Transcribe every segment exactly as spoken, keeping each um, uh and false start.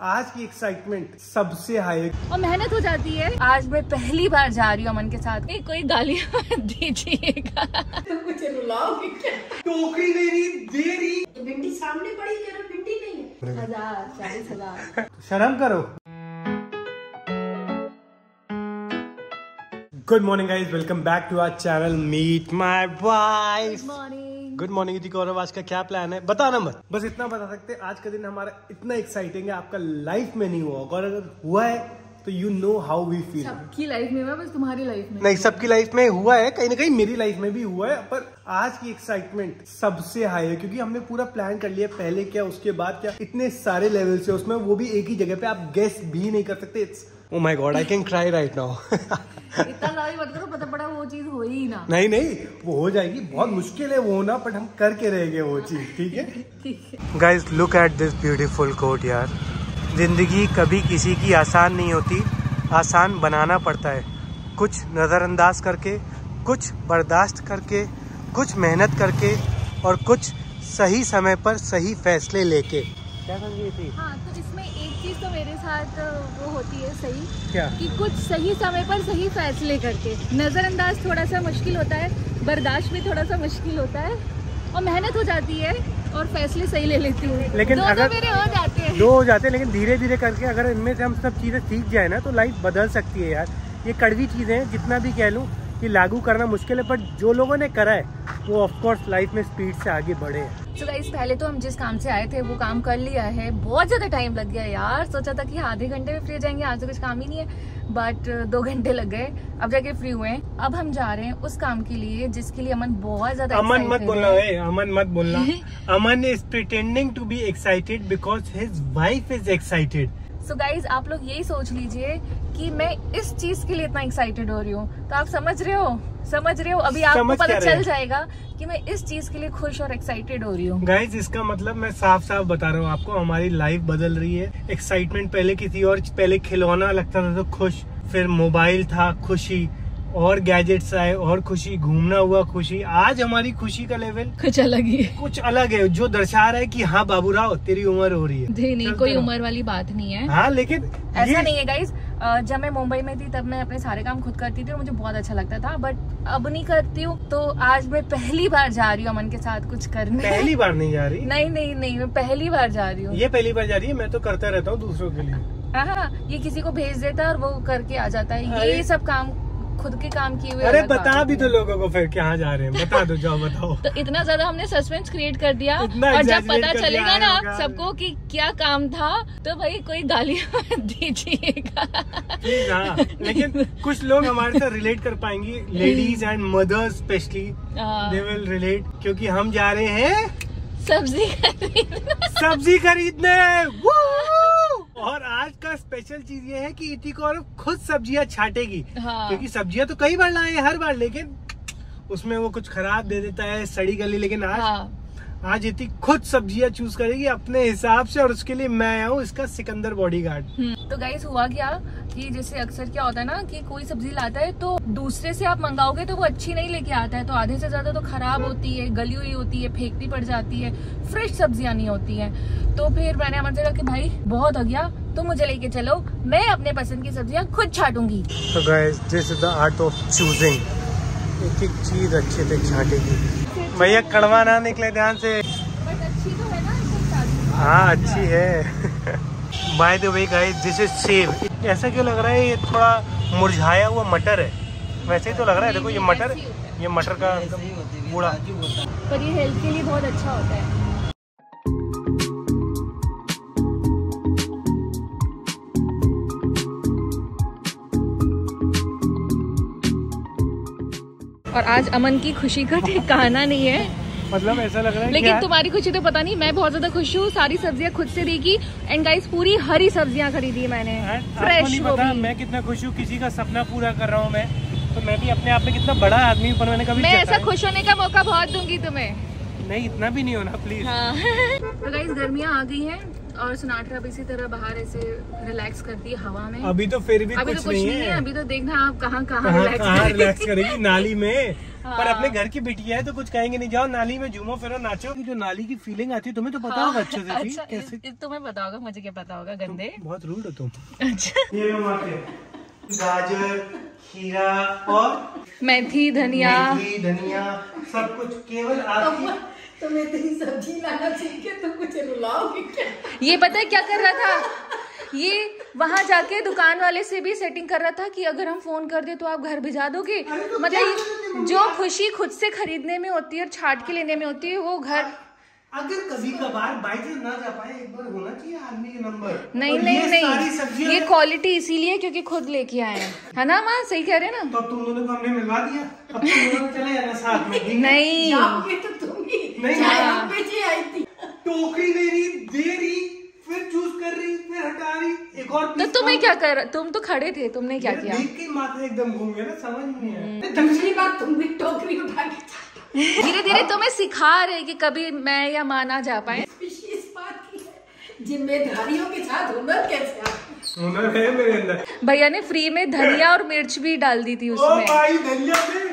आज की एक्साइटमेंट सबसे हाई और मेहनत हो जाती है। आज मैं पहली बार जा रही हूँ अमन के साथ। कोई गालियाँ दीजिएगा तो कुछ रुलाओगे क्या? टोकरी मेरी देरी भिंडी सामने पड़ी, कह रहा भिंडी नहीं है। हजार चालीस हजार शर्म करो। Good morning guys, welcome back to our channel meet my wife. Good morning दीदी। गौरव, आज का क्या प्लान है बताना मत, बस इतना बता सकते हैं आज का दिन हमारा इतना एक्साइटिंग है, आपका लाइफ में नहीं हुआ और अगर हुआ है तो you know how we feel. सबकी लाइफ में हुआ, बस तुम्हारी लाइफ में नहीं। सबकी लाइफ में हुआ है, कहीं ना कहीं मेरी लाइफ में भी हुआ है, पर आज की एक्साइटमेंट सबसे हाई है क्योंकि हमने पूरा प्लान कर लिया, पहले क्या उसके बाद क्या, इतने सारे लेवल से उसमें, वो भी एक ही जगह पे, आप गेस भी नहीं कर सकते। It's Oh my God, I can cry right now. इतना लाइव मत करो, पता पड़ा वो चीज हो ही ना। नहीं नहीं, वो हो जाएगी, बहुत मुश्किल है वो होना, बट हम करके रहेंगे वो चीज, ठीक है। Guys, look at this beautiful quote यार। जिंदगी कभी किसी की आसान नहीं होती, आसान बनाना पड़ता है। कुछ नजरअंदाज करके, कुछ बर्दाश्त करके, कुछ मेहनत करके और कुछ सही समय पर सही फैसले लेके। क्या समझी थी? हाँ, तो इसमें एक चीज तो मेरे साथ वो होती है सही, क्या? कि कुछ सही समय पर सही फैसले करके। नजरअंदाज थोड़ा सा मुश्किल होता है, बर्दाश्त भी थोड़ा सा मुश्किल होता है और मेहनत हो जाती है और फैसले सही ले लेती हूँ। लेकिन दो अगर तो मेरे हो जाते हैं, दो हो जाते हैं, लेकिन धीरे धीरे करके अगर इनमें से हम सब चीजें सीख जाए ना तो लाइफ बदल सकती है यार। ये कड़वी चीजें हैं, जितना भी कह लूँ कि लागू करना मुश्किल है, बट जो लोगों ने करा है वो ऑफ कोर्स लाइफ में स्पीड से आगे बढ़े हैं। तो गाइस, पहले तो हम जिस काम से आए थे वो काम कर लिया है। बहुत ज्यादा टाइम लग गया यार, सोचा था कि आधे घंटे में फ्री हो जाएंगे, आज तो कुछ काम ही नहीं है, बट दो घंटे लग गए, अब जाके फ्री हुए हैं। अब हम जा रहे हैं उस काम के लिए जिसके लिए अमन बहुत ज्यादा अमन मत बोलना है, अमन मत बोलना। Aman is pretending to be excited because his wife is excited. So guys, आप लोग यही सोच लीजिए कि मैं इस चीज के लिए इतना एक्साइटेड हो रही हूँ, तो आप समझ रहे हो समझ रहे हो अभी आपको पता चल जाएगा कि मैं इस चीज के लिए खुश और एक्साइटेड हो रही हूँ। गाइज, इसका मतलब मैं साफ साफ बता रहा हूँ आपको, हमारी लाइफ बदल रही है। एक्साइटमेंट पहले की थी, और पहले खिलौना लगता था तो खुश, फिर मोबाइल था खुशी, और गैजेट्स आए और खुशी, घूमना हुआ खुशी। आज हमारी खुशी का लेवल कुछ अलग ही है, कुछ अलग है, जो दर्शा रहा है कि हाँ बाबूराव तेरी उम्र हो रही है। नहीं, नहीं कोई उम्र वाली बात नहीं है। हाँ, लेकिन ऐसा नहीं है गाइज। जब मैं मुंबई में थी तब मैं अपने सारे काम खुद करती थी और मुझे बहुत अच्छा लगता था, बट अब नहीं करती हूँ। तो आज मैं पहली बार जा रही हूँ अमन के साथ कुछ करने। पहली बार नहीं जा रही? नहीं नहीं नहीं, मैं पहली बार जा रही हूँ। ये पहली बार जा रही है, मैं तो करता रहता हूँ दूसरों के लिए। हाँ, ये किसी को भेज देता है और वो करके आ जाता है। ये सब काम खुद के काम किए हुए। अरे बता भी तो लोगों को फिर कहाँ जा रहे हैं, बता दो, जाओ बताओ। तो इतना ज्यादा हमने सस्पेंस क्रिएट कर दिया, और जब पता चलेगा ना सबको कि क्या काम था तो भाई कोई गालियाँ दीजिएगा। हाँ, लेकिन कुछ लोग हमारे साथ रिलेट कर पाएंगी, ladies and mothers specially they will relate, क्योंकि हम जा रहे हैं सब्जी खरीदने। सब्जी खरीदने। और आज का स्पेशल चीज ये है कि इति को खुद सब्जियां छाटेगी। हाँ। क्योंकि सब्जियां तो कई बार लाए हर बार, लेकिन उसमें वो कुछ खराब दे देता है, सड़ी गली। लेकिन आज हाँ। आज इति खुद सब्जियां चूज करेगी अपने हिसाब से, और उसके लिए मैं आया हूँ इसका सिकंदर बॉडीगार्ड। तो गाइस, हुआ क्या कि जैसे अक्सर क्या होता है ना कि कोई सब्जी लाता है तो दूसरे से आप मंगाओगे तो वो अच्छी नहीं लेके आता है, तो आधे से ज्यादा तो खराब होती है, गली हुई होती है, फेंकनी पड़ जाती है, फ्रेश सब्जियां नहीं होती है। तो फिर मैंने अमन से कहा कि भाई बहुत हो गया, तुम मुझे लेके चलो, मैं अपने पसंद की सब्जियां खुद छाटूंगी। तो guys, this is the art of choosing. एक एक चीज अच्छे से छाटेगी। भैया कड़वा ना निकले, ध्यान से। बट अच्छी तो है ना? हाँ, अच्छी है। By the way guys, this is save. ऐसा क्यों लग रहा है ये थोड़ा मुरझाया हुआ मटर है? वैसे ही तो लग रहा है। देखो ये मटर, ये मटर का बूढ़ा, पर ये हेल्थ के लिए बहुत अच्छा होता है। और आज अमन की खुशी का ठिकाना नहीं है। मतलब ऐसा लग रहा है, लेकिन तुम्हारी खुशी तो पता नहीं, मैं बहुत ज्यादा खुश हूँ। सारी सब्जियां खुद से देखी, एंड गाइस पूरी हरी सब्जियां खरीदी मैंने, फ्रेश। नहीं पता मैं कितना खुश हूँ, किसी का सपना पूरा कर रहा हूँ मैं, तो मैं भी अपने आप में कितना बड़ा आदमी पर मैंने कभी मैं ऐसा खुश होने का मौका बहुत दूंगी तुम्हें। नहीं, इतना भी नहीं होना प्लीज। हाँ। तो गाइस, गर्मियाँ आ गई हैं और सोनाटा अब इसी तरह बाहर ऐसे रिलैक्स करती है हवा में। अभी तो फिर भी अभी कुछ तो कुछ नहीं नहीं है, है। अभी तो देखना आप कहाँ कहाँ कहाँ रिलैक्स कहाँ रिलैक्स करेगी नाली में। हाँ। पर अपने घर की बिटिया है तो कुछ कहेंगे नहीं, जाओ नाली में झूमो फिरो नाचो। जो नाली की फीलिंग आती है तुम्हें तो पता हाँ, होगा अच्छे से। अच्छा, कैसे इस, इस तुम्हें पता होगा, मुझे क्या पता होगा, गंदे। बहुत रूड हो तुम। अच्छा, ये गाजर, खीरा और मेथी, धनिया, मेथी, धनिया सब कुछ केवल आपकी। तुम इतनी सब्जी लाना सीख के तुम कुछ रुलाओगे क्या? ये पता है क्या कर रहा था, ये वहां जाके दुकान वाले से भी सेटिंग कर रहा था कि अगर हम फोन कर दे तो आप घर भिजा दोगे। तो मतलब जो खुशी खुद से खरीदने में होती है और छाट के लेने में होती है, वो घर। अगर कभी कभार बाई चांस ना जा पाए, एक बार होना चाहिए आदमी के नंबर। नहीं नहीं नहीं, ये क्वालिटी इसीलिए क्योंकि खुद लेके आए हैं, है ना माँ? सही कह रहे हैं ना? तो अब तुम दोनों को हमने मिलवा दिया, अब तुम दोनों चले जाना साथ में। नहीं जाओगे तो तुम ही नहीं, चाय हाँ। हम बेची आई थी। टोकरी दे रही, दे रही, फिर चूज कर रही, फिर हटा रही, एक और तो तुम्हें क्या कर, तुम तो खड़े थे, तुमने क्या किया? देख के माथा एकदम घूम गया ना, समझ नहीं आया। दूसरी बात तुम भी टोकरी उठा के धीरे धीरे तुम्हें सिखा रहे कि कभी मैं या माँ ना जा पाए। इस बात की है, जिम्मेदारियों के साथ हुनर कैसे आता? हुनर है मेरे अंदर। भैया ने फ्री में धनिया और मिर्च भी डाल दी थी ओ उसमें। भाई धनिया में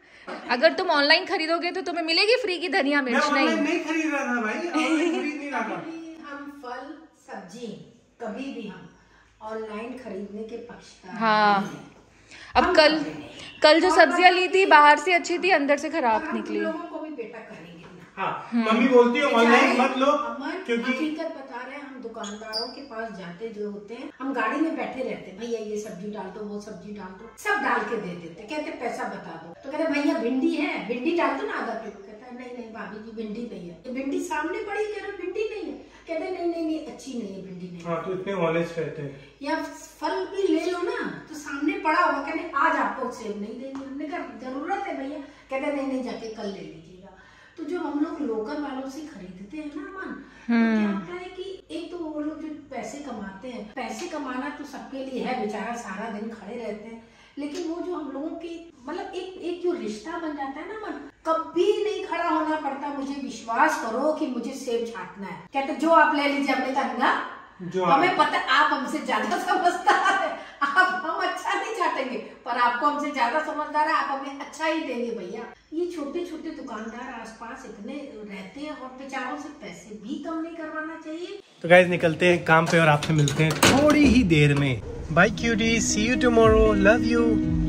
अगर तुम ऑनलाइन खरीदोगे तो तुम्हें मिलेगी फ्री की धनिया मैं मिर्च। ऑनलाइन नहीं नहीं खरीद रहा था भाई, ऑनलाइन खरीद नहीं रहा था। कभी हम फल सब्जी कभी भी हम ऑनलाइन खरीदने के पक्षकार हाँ। नहीं हैं। अब हम कल कभी नहीं। कल जो और सब्जियां बाकी ली थी बाहर से अच्छी थी, अंदर से खराब हम निकली। लोगों को भी बेटा करेंगे ना। हाँ, मम्मी बोलती है ऑनलाइन मत लो, अमन, क्योंकि हकीकत बता रहे हैं, हम दुकानदारों के पास जाते जो होते हैं, हम गाड़ी में बैठे रहते हैं, भैया ये सब्जी डाल दो, वो सब्जी डाल दो, सब डाल के दे देते, कहते पैसा बता दो, तो कहते भैया भिंडी है, भिंडी डाल दो ना आधा किलो, कहता है नहीं नहीं भाभी जी भिंडी नहीं है, तो भिंडी सामने पड़ी, कह रहे भिंडी नहीं है, कहते नहीं नहीं नहीं अच्छी नहीं है भिंडी नहीं। हाँ तो इतने ऑनेस्ट रहते हैं। या फल भी ले लो ना, तो सामने पड़ा हुआ, कहते आज आपको सेब नहीं देंगे, हमने कहा जरूरत है भैया, कहते नहीं नहीं जाके कल ले लीजिएगा। तो जो हम लोग लोकल वालों से खरीदते हैं ना मन, तो क्या होता है कि एक तो वो लोग जो पैसे कमाते हैं, पैसे कमाना तो सबके लिए है, बेचारा सारा दिन खड़े रहते हैं, लेकिन वो जो हम लोगों की मतलब एक एक जो रिश्ता बन जाता है ना मन, कभी नहीं खड़ा होना पड़ता, मुझे विश्वास करो कि मुझे सेब छाटना है, कहते जो आप ले लीजिए, हमने कहा जो हमें पता आप हमसे ज्यादा समझदार है, आप हम अच्छा नहीं चाटेंगे, पर आपको हमसे ज्यादा समझदार है, आप हमें अच्छा ही देंगे भैया। ये छोटे छोटे दुकानदार आसपास इतने रहते हैं और बेचारों से पैसे भी कम नहीं करवाना चाहिए। तो गाइस निकलते हैं काम पे और आपसे मिलते हैं थोड़ी ही देर में। Bye cutie, see you tomorrow, love you.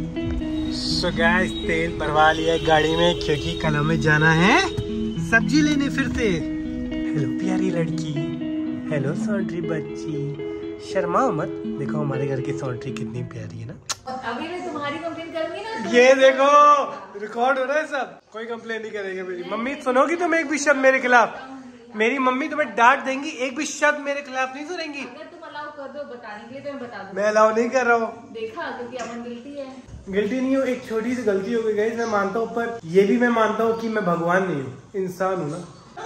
So guys तेल भरवा लिया है गाड़ी में क्योंकि कल हमें जाना है सब्जी लेने फिर से। हेलो प्यारी लड़की, हेलो सौंदरी बच्ची, शर्माओ मत, देखो हमारे घर की सौंदरी कितनी प्यारी है ना। अभी मैं तुम्हारी कंप्लेन करूंगी ना। ये देखो रिकॉर्ड हो रहा है सब, कोई कंप्लेन नहीं करेगा मेरी मम्मी। सुनोगी तुम एक भी शब्द मेरे खिलाफ, मेरी मम्मी तुम्हें डांट देंगी, एक भी शब्द मेरे खिलाफ नहीं सुनेंगी। अगर तुम अलाउ कर दो बताने के लिए तो मैं बता दूं। मैं अलाउ नहीं कर रहा हूँ। देखा, क्योंकि अमन गिल्टी है। गिल्टी नहीं हूँ, एक छोटी सी गलती हो गई मैं मानता हूँ, पर ये भी मैं मानता हूँ कि मैं भगवान नहीं हूँ, इंसान हूँ ना।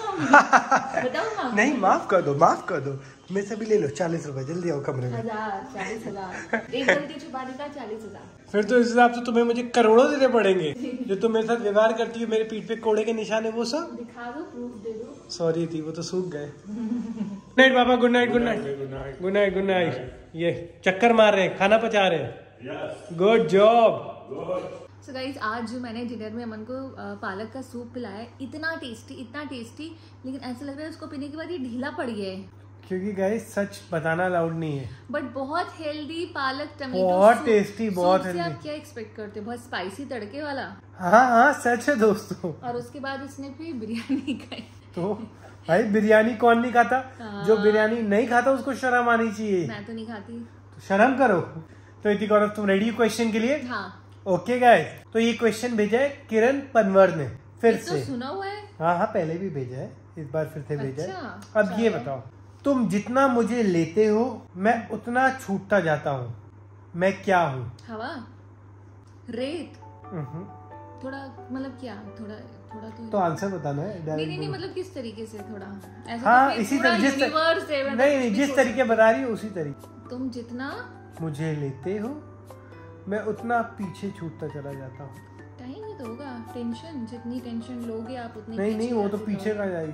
बताओ ना। नहीं माफ कर दो, माफ कर दो, मैं सभी ले लो, चालीस रुपए जल्दी आओ कमरे में। हजार, चालीस हजार, एक गलती छुपाने का चालीस हजार। फिर तो इस हिसाब से तुम्हें मुझे करोड़ों देने पड़ेंगे। जो तुम मेरे साथ व्यवहार करती हो, मेरे पीठ पे कोड़े के निशान है वो सब दिखा दो, प्रूफ दे दो। सॉरी थी, वो तो सूख गए। गुड नाइट पापा, good night, good night, good night, good night. ये चक्कर मार रहे हैं, खाना पचा रहे हैं। Good job. सो गाइस, आज मैंने डिनर में अमन को पालक का सूप पिलाया, इतना टेस्टी, इतना टेस्टी, लेकिन ऐसा लग रहा है उसको पीने के बाद ये ढीला पड़ गया है। क्योंकि गाइस सच बताना अलाउड नहीं है, बट बहुत हेल्दी पालक टमेटो बहुत सूप। टेस्टी, बहुत सूप से हेल्दी। आप क्या एक्सपेक्ट करते हो? बहुत स्पाइसी तड़के वाला। हाँ हाँ सच है दोस्तों। और उसके बाद इसने फिर बिरयानी खाई। तो भाई बिरयानी कौन नहीं खाता? हाँ। जो बिरयानी नहीं खाता उसको शर्म आनी चाहिए। मैं तो नहीं खाती। तो शर्म करो। तो इति गौरव, तुम रेडी हो क्वेश्चन के लिए? हाँ। ओके गाइस, तो ये क्वेश्चन भेजा है किरण पनवर ने फिर तो से। सुना हुआ है। हाँ हाँ पहले भी भेजा है, इस बार फिर से भेजा है। अच्छा, अब ये बताओ, तुम जितना मुझे लेते हो मैं उतना छूटता जाता हूँ, मैं क्या हूँ? हवा, रेत, हम्म। थोड़ा मतलब क्या, थोड़ा थोड़ा तो, तो आंसर बताना है। नहीं नहीं नहीं, मतलब किस तरीके से थोड़ा ऐसा? हाँ तो फिर इसी पूरा तरह, जिस यूनिवर्स है, मतलब नहीं नहीं कुछ भी जिस सोच- तरीके बता रही हो उसी तरीके। तुम जितना मुझे लेते हो मैं उतना पीछे छूटता चला जाता हूँ। टाइम ही तो होगा। टेंशन, जितनी टेंशन लोगे आप उतनी नहीं नहीं, वो तो आते पीछे जाओगे। का जाएगी।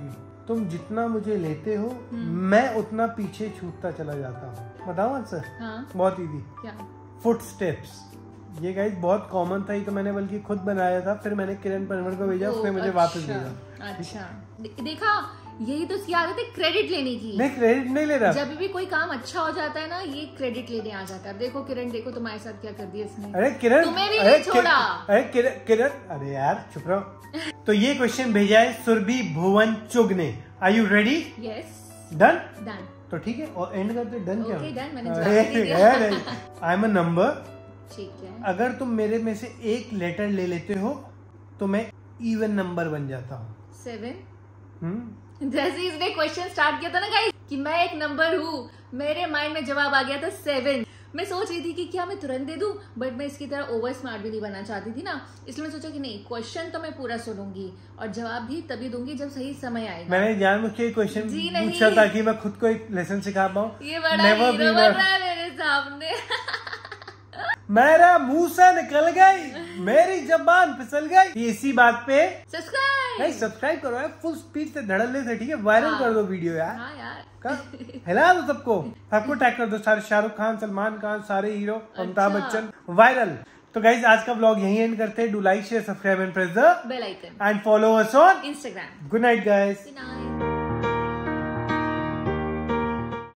तुम जितना मुझे लेते हो मैं उतना पीछे छूटता चला जाता हूँ। बताओ आंसर? हाँ। बहुत इजी। क्या? Foot steps. ये गाइस बहुत कॉमन था, ये तो मैंने बल्कि खुद बनाया था, फिर मैंने किरण परवर को भेजा, उसने मुझे वापस भेजा। अच्छा देखा, यही तो उसकी आदत है क्रेडिट लेने की। नहीं क्रेडिट नहीं ले रहा। जब भी कोई काम अच्छा हो जाता है ना, ये क्रेडिट लेने आ जाता है। देखो किरण, देखो तुम्हारे साथ क्या कर दिया इसने। अरे किरण, तुम्हें भी नहीं छोड़ा। अरे किरण किरण अरे यार चुप रहो। तो ये क्वेश्चन भेजा है सुरभि भुवन चुग ने। Are you ready? Yes. Done? Done. तो ठीक है, और एंड करते डन क्या? ओके डन, मैंने जवाब दे दिया। I am a number. ठीक है। अगर तुम मेरे में से एक लेटर ले लेते हो तो मैं इवन नंबर बन जाता हूँ। सेवन। हम्म जैसे इसने क्वेश्चन स्टार्ट किया था ना गाइस कि मैं एक नंबर हूँ, मेरे माइंड में जवाब आ गया था सेवन। मैं सोच रही थी कि क्या मैं तुरंत दे दूं, बट मैं इसकी तरह ओवर स्मार्ट भी नहीं बनना चाहती थी ना, इसलिए मैं सोचा कि नहीं, क्वेश्चन तो मैं पूरा सुनूंगी और जवाब भी तभी दूंगी जब सही समय आएगा। मैंने जानबूझ के क्वेश्चन पूछा ताकि मैं खुद को एक लेसन सिखा पाऊँ। ये बड़ा हीरो बन रहा है मेरे सामने। मेरा मुंह से निकल गई, मेरी जबान फिसल गई। इसी बात पे सब्सक्राइब नहीं सब्सक्राइब करो यार, फुल स्पीड से धड़ल्ले से, ठीक है? वायरल हाँ। कर दो वीडियो यार। हाँ यार। हिला दो सबको, सबको टैग कर दो, सारे शाहरुख खान, सलमान खान, सारे हीरो, अमिताभ अच्छा। बच्चन, वायरल। तो गाइज आज का व्लॉग यहीं एंड करते हैं। Do like share subscribe and press the bell icon and follow us on Instagram. Good night guys. Good night.